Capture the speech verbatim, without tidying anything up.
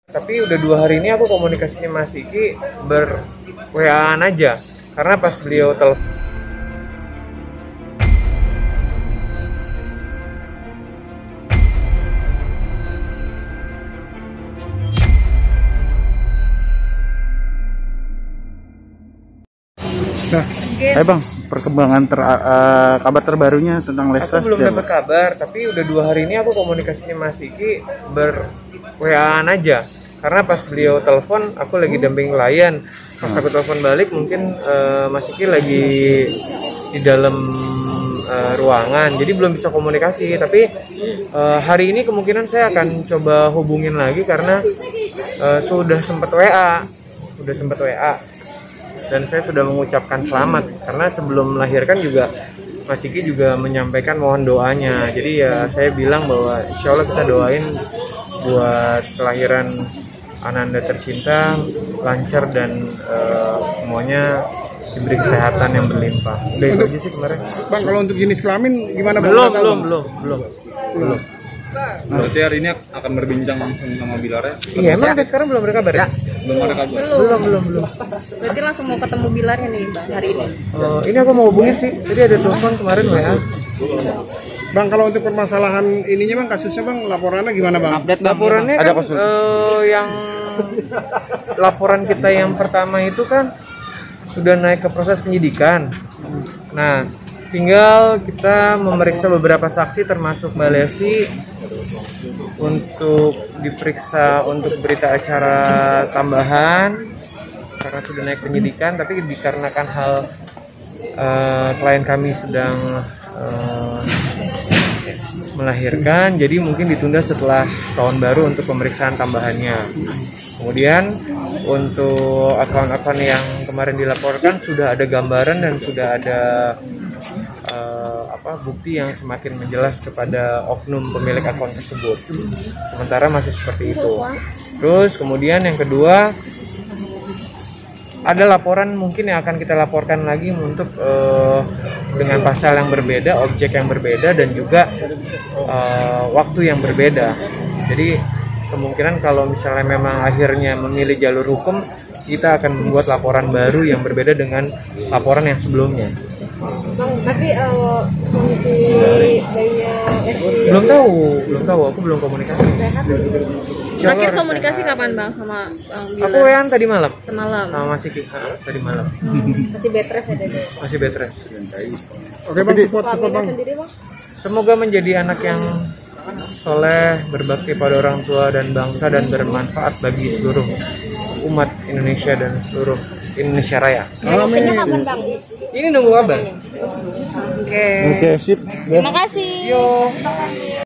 Tapi udah dua hari ini aku komunikasinya Mas Iki ber W A-an aja. Karena pas beliau telepon Nah, ayo bang, perkembangan ter, uh, kabar terbarunya tentang Lestas. aku belum dapat kabar, tapi udah dua hari ini aku komunikasinya Mas Iki ber W A-an aja. Karena pas beliau telepon, aku lagi damping klien. Pas aku telepon balik, mungkin uh, Mas Iki lagi di dalam uh, ruangan, jadi belum bisa komunikasi. Tapi uh, hari ini kemungkinan saya akan coba hubungin lagi karena uh, sudah sempat W A, sudah sempat W A. Dan saya sudah mengucapkan selamat karena sebelum melahirkan juga Mas Iki juga menyampaikan mohon doanya. Jadi ya saya bilang bahwa insya Allah kita doain buat kelahiran Ananda tercinta lancar dan uh, semuanya diberi kesehatan yang berlimpah. Udah itu aja sih kemarin. Bang, kalau untuk jenis kelamin gimana bang? Belum, belum, belum, belum, belum. Berarti hari ini akan berbincang langsung sama Bilar ya? Iya, emang sampai sekarang belum ada kabar ya? Belum ada kabar? Belum, belum, belum. Berarti langsung mau ketemu Bilarnya nih Bang hari ini? Oh, ini aku mau hubungin sih. Jadi ada telepon kemarin W A. Bang, kalau untuk permasalahan ininya bang, kasusnya bang, laporannya gimana bang? Update bang. Laporannya Ada kan eh, yang laporan kita yang pertama itu kan sudah naik ke proses penyidikan. Nah, tinggal kita memeriksa beberapa saksi termasuk Mbak Lesti untuk diperiksa untuk berita acara tambahan karena sudah naik penyidikan. Tapi dikarenakan hal uh, klien kami sedang uh, melahirkan, jadi mungkin ditunda setelah tahun baru untuk pemeriksaan tambahannya. Kemudian untuk akun-akun yang kemarin dilaporkan sudah ada gambaran dan sudah ada uh, apa bukti yang semakin menjelas kepada oknum pemilik akun tersebut. Sementara masih seperti itu. Terus kemudian yang kedua ada laporan mungkin yang akan kita laporkan lagi untuk uh, dengan pasal yang berbeda, objek yang berbeda dan juga uh, waktu yang berbeda. Jadi kemungkinan kalau misalnya memang akhirnya memilih jalur hukum, kita akan membuat laporan baru yang berbeda dengan laporan yang sebelumnya. Bang, tapi uh, kondisi bayinya Lesti Belum tahu, belum tahu. Aku belum komunikasi. sehat? Terakhir komunikasi kapan Bang sama Bang Bilar? Aku W A-an tadi malam Semalam. sama Mas Iki ah, tadi malam. Masih bed rest ya Dede? Masih bed rest. Oke bang, support, support Suaminya bang. sendiri Bang? Semoga menjadi anak yang soleh, berbakti pada orang tua dan bangsa dan bermanfaat bagi seluruh umat Indonesia dan seluruh Indonesia Raya. Amin. Kapan Bang? Ini nunggu kabar. Oke. Oke, sip. Terima kasih. Yo.